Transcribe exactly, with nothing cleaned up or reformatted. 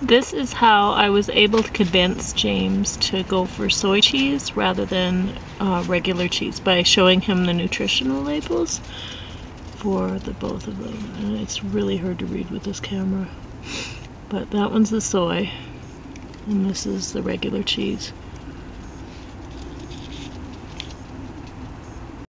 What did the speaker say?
This is how I was able to convince James to go for soy cheese rather than uh, regular cheese, by showing him the nutritional labels for the both of them. And it's really hard to read with this camera. But that one's the soy, and this is the regular cheese.